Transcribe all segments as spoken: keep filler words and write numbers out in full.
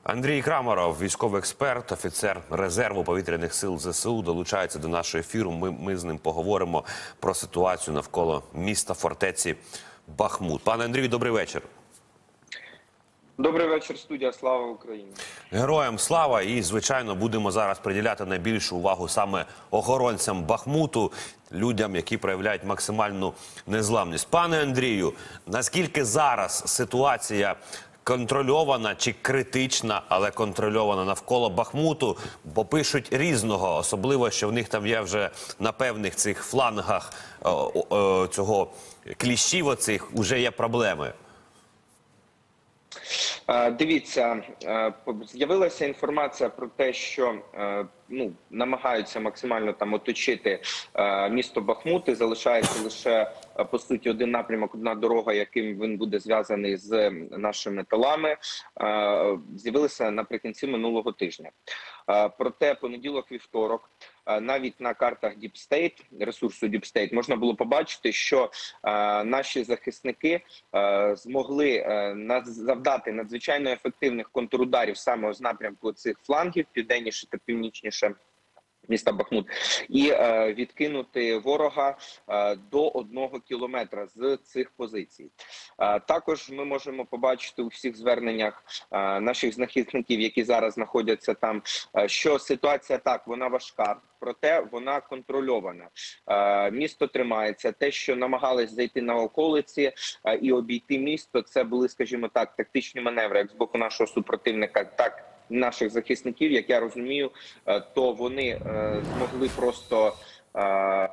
Андрій Крамаров, військовий експерт, офіцер резерву повітряних сил ЗСУ, долучається до нашого ефіру. Ми, ми з ним поговоримо про ситуацію навколо міста фортеці Бахмут. Пане Андрію, добрий вечір. Добрий вечір, студія. Слава Україні. Героям слава. І, звичайно, будемо зараз приділяти найбільшу увагу саме охоронцям Бахмуту, людям, які проявляють максимальну незламність. Пане Андрію, наскільки зараз ситуація контрольована чи критична, але контрольована навколо Бахмуту, бо пишуть різного, особливо, що в них там є вже на певних цих флангах о, о, цього кліщів оцих, вже є проблеми? Дивіться, з'явилася інформація про те, що ну, намагаються максимально там оточити місто Бахмут, і залишається лише, по суті, один напрямок, одна дорога, яким він буде зв'язаний з нашими тилами. З'явилися наприкінці минулого тижня. Проте понеділок-вівторок навіть на картах Deep State, ресурсу Deep State, можна було побачити, що наші захисники змогли завдати надзвичайно ефективних контрударів саме з напрямку цих флангів, південніше та північніше міста Бахмут, і е, відкинути ворога е, до одного кілометра з цих позицій. Е, також ми можемо побачити у всіх зверненнях е, наших захисників, які зараз знаходяться там, е, що ситуація так, вона важка, проте вона контрольована. Е, місто тримається. Те, що намагались зайти на околиці е, і обійти місто, це були, скажімо так, тактичні маневри, як з боку нашого супротивника, так наших захисників, як я розумію, то вони е, змогли просто... Е...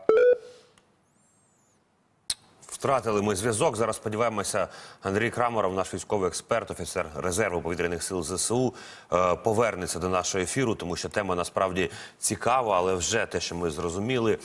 Втратили ми зв'язок. Зараз, сподіваємося, Андрій Крамаров, наш військовий експерт, офіцер резерву повітряних сил ЗСУ, повернеться до нашого ефіру, тому що тема насправді цікава, але вже те, що ми зрозуміли,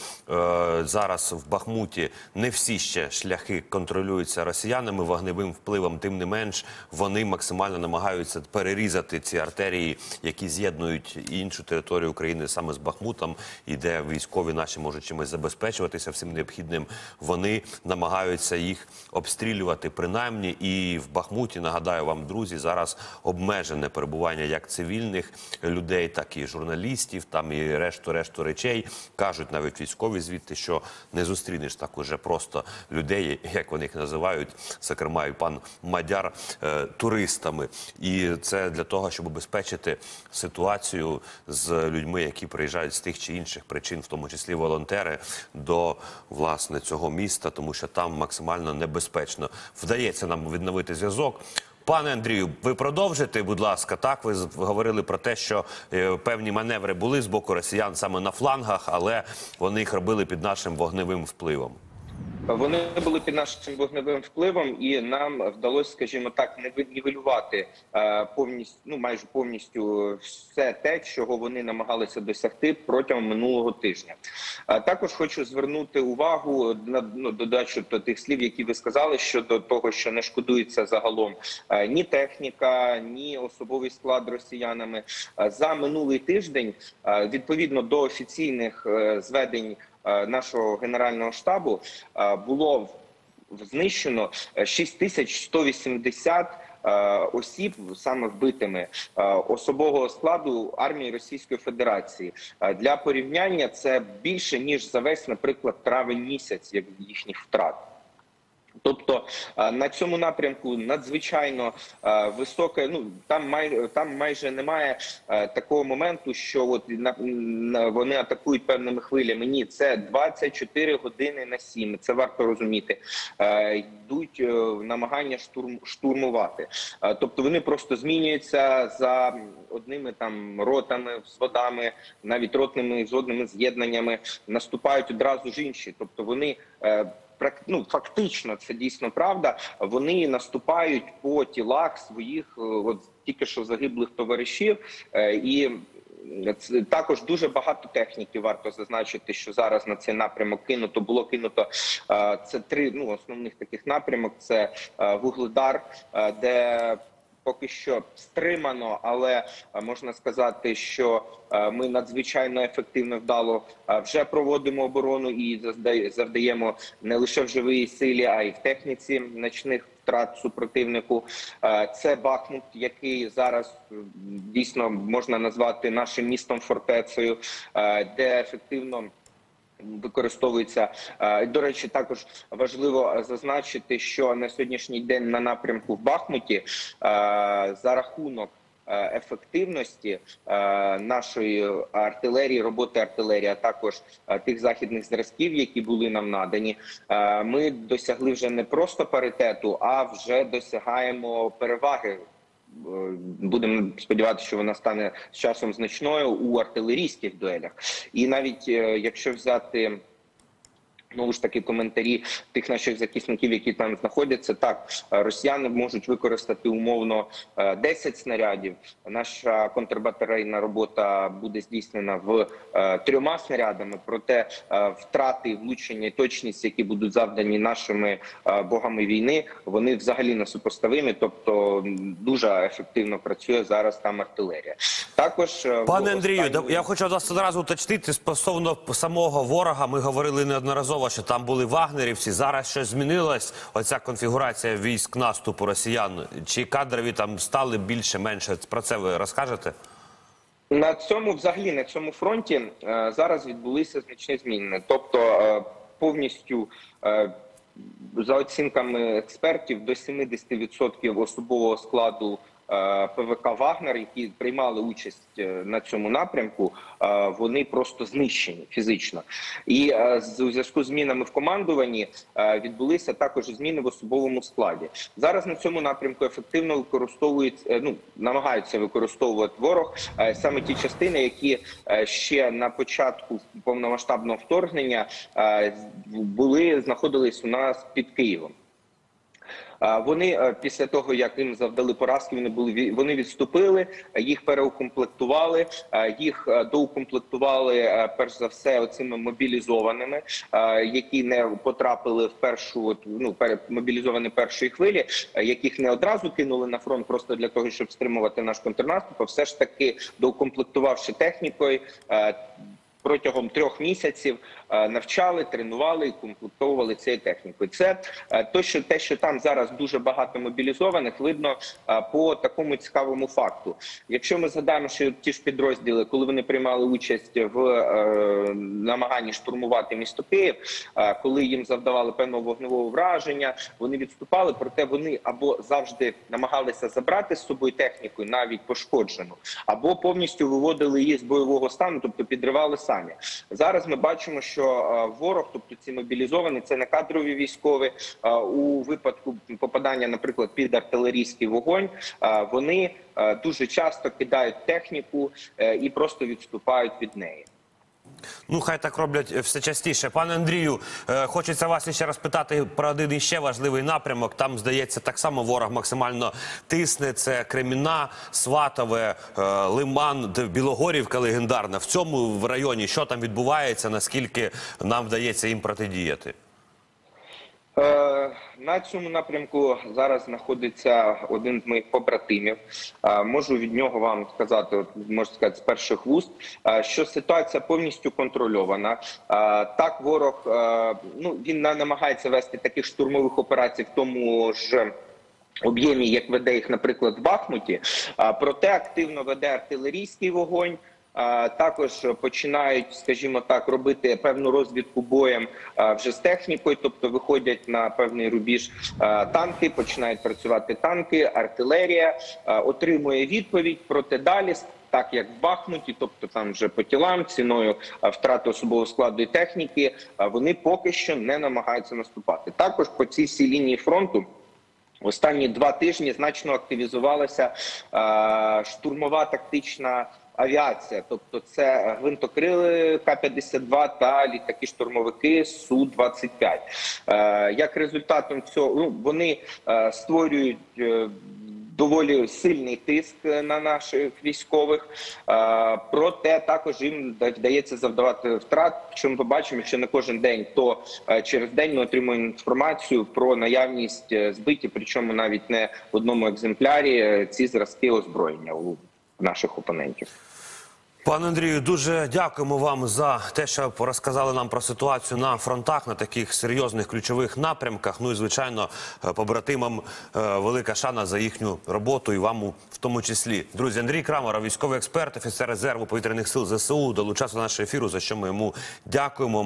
зараз в Бахмуті не всі ще шляхи контролюються росіянами вогневим впливом, тим не менш вони максимально намагаються перерізати ці артерії, які з'єднують іншу територію України саме з Бахмутом, і де військові наші можуть чимось забезпечуватися всім необхідним. Вони намагаються їх обстрілювати принаймні, і в Бахмуті, нагадаю вам, друзі, зараз обмежене перебування як цивільних людей, так і журналістів, там і решту-решту речей. Кажуть навіть військові звідти, що не зустрінеш так уже просто людей, як вони їх називають, зокрема і пан Мадяр, е, туристами. І це для того, щоб обезпечити ситуацію з людьми, які приїжджають з тих чи інших причин, в тому числі волонтери, до, власне, цього міста, тому що там максимально небезпечно. Вдається нам відновити зв'язок. Пане Андрію, ви продовжите, будь ласка, так? Ви говорили про те, що е, певні маневри були з боку росіян саме на флангах, але вони їх робили під нашим вогневим впливом. Вони були під нашим вогневим впливом, і нам вдалося, скажімо так, нівелювати е, повністю, ну майже повністю все те, чого вони намагалися досягти протягом минулого тижня. Е, також хочу звернути увагу на ну, додачу до тих слів, які ви сказали, щодо того, що не шкодується загалом е, ні техніка, ні особовий склад росіянами. Е, за минулий тиждень, е, відповідно до офіційних е, зведень нашого Генерального штабу, було знищено шість тисяч сто вісімдесят осіб саме вбитими особового складу армії Російської Федерації. Для порівняння це більше, ніж за весь, наприклад, травень місяць як їхніх втрат. Тобто на цьому напрямку надзвичайно високе, ну там майже там майже немає такого моменту, що от на, на, вони атакують певними хвилями. Ні, це двадцять чотири години на сім. Це варто розуміти. Йдуть намагання штурм штурмувати. Тобто вони просто змінюються за одними там ротами, взводами, навіть ротними взводними з'єднаннями, наступають одразу ж інші. Тобто вони ну, фактично, це дійсно правда, вони наступають по тілах своїх от, тільки що загиблих товаришів, і також дуже багато техніки, варто зазначити, що зараз на цей напрямок кинуто, було кинуто, це три ну, основних таких напрямок, це Вугледар, де поки що стримано, але е, можна сказати, що е, ми надзвичайно ефективно, вдало е, вже проводимо оборону і завда- завдаємо не лише в живій силі, а й в техніці значних втрат супротивнику. Е, Це Бахмут, який зараз е, дійсно можна назвати нашим містом-фортецею, е, де ефективно використовується. Е, До речі, також важливо зазначити, що на сьогоднішній день на напрямку в Бахмуті е, за рахунок е, ефективності е, нашої артилерії, роботи артилерії, а також е, тих західних зразків, які були нам надані, е, ми досягли вже не просто паритету, а вже досягаємо переваги. Будемо сподіватися, що вона стане з часом значною у артилерійських дуелях. І навіть е, якщо взяти, знову ж таки, коментарі тих наших захисників, які там знаходяться, так, росіяни можуть використати умовно е, десять снарядів. Наша контрбатарейна робота буде здійснена в е, трьома снарядами, проте е, втрати, влучення і точність, які будуть завдані нашими е, богами війни, вони взагалі несупоставимі, тобто дуже ефективно працює зараз там артилерія. Також, е, Пане Андрію, останні... я хочу вас одразу уточнити стосовно самого ворога. Ми говорили неодноразово, що там були вагнерівці. Зараз щось змінилось? Оця конфігурація військ наступу росіян? Чи кадрові там стали більше-менше? Про це ви розкажете? На цьому, взагалі, на цьому фронті е, зараз відбулися значні зміни. Тобто е, повністю, е, за оцінками експертів, до сімдесят відсотків особового складу ПВК «Вагнер», які приймали участь на цьому напрямку, вони просто знищені фізично. І у зв'язку з змінами в командуванні відбулися також зміни в особовому складі. Зараз на цьому напрямку ефективно використовують, ну, намагаються використовувати ворог саме ті частини, які ще на початку повномасштабного вторгнення були, знаходились у нас під Києвом. Вони після того, як їм завдали поразки, вони були вони відступили, їх переукомплектували, їх доукомплектували перш за все оцими мобілізованими, які не потрапили в першу, ну, мобілізовані першої хвилі, яких не одразу кинули на фронт просто для того, щоб стримувати наш контрнаступ, а все ж таки доукомплектувавши технікою. Протягом трьох місяців навчали, тренували і комплектовували цією технікою. Це те, що, те, що там зараз дуже багато мобілізованих, видно по такому цікавому факту. Якщо ми згадаємо, що ті ж підрозділи, коли вони приймали участь в е, намаганні штурмувати місто Київ, е, коли їм завдавали певного вогневого враження, вони відступали, проте вони або завжди намагалися забрати з собою техніку, навіть пошкоджену, або повністю виводили її з бойового стану, тобто підривали самі. Зараз ми бачимо, що ворог, тобто ці мобілізовані, це не кадрові військові, у випадку попадання, наприклад, під артилерійський вогонь, вони дуже часто кидають техніку і просто відступають від неї. Ну, хай так роблять все частіше. Пане Андрію, е, хочеться вас ще раз питати про один іще важливий напрямок. Там, здається, так само ворог максимально тисне. Це Кремінна, Сватове, е, Лиман, Білогорівка легендарна. В цьому в районі що там відбувається, наскільки нам вдається їм протидіяти? На цьому напрямку зараз знаходиться один з моїх побратимів. Можу від нього вам сказати, от, можна сказати, з перших вуст, що ситуація повністю контрольована. Так, ворог, ну, він намагається вести таких штурмових операцій в тому ж об'ємі, як веде їх, наприклад, в Бахмуті, проте активно веде артилерійський вогонь. Також починають, скажімо так, робити певну розвідку боєм вже з технікою, тобто виходять на певний рубіж танки, починають працювати танки, артилерія, отримує відповідь, проте далі, так як в Бахмуті, тобто там вже по тілам, ціною втрати особового складу і техніки, вони поки що не намагаються наступати. Також по цій всій лінії фронту останні два тижні значно активізувалася штурмова тактична авіація, тобто це гвинтокрили К п'ятдесят два та літаки-штурмовики Су двадцять п'ять. Як результатом цього, ну, вони створюють доволі сильний тиск на наших військових. Е, Проте також їм вдається завдавати втрат. Що ми побачимо, що не кожен день, то е, через день ми отримуємо інформацію про наявність е, збиті, причому навіть не в одному екземплярі, е, ці зразки озброєння у наших опонентів. Пане Андрію, дуже дякуємо вам за те, що розказали нам про ситуацію на фронтах, на таких серйозних ключових напрямках. Ну і, звичайно, побратимам велика шана за їхню роботу і вам в тому числі. Друзі, Андрій Крамаров, військовий експерт, офіцер резерву повітряних сил зе се у, долучався до нашого ефіру, за що ми йому дякуємо.